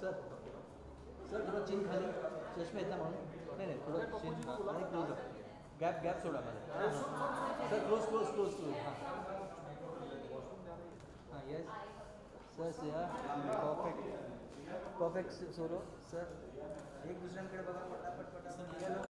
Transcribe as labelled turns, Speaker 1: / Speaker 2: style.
Speaker 1: sir sir थोडं चिन खाली चष्मे आहेत ना म्हणून नाही थोडं चिन आणि क्लोज गॅप सोडा मला सर क्लोज हां हां yes sir perfect solo sir एक दुसऱ्यांकडे बघा पटापट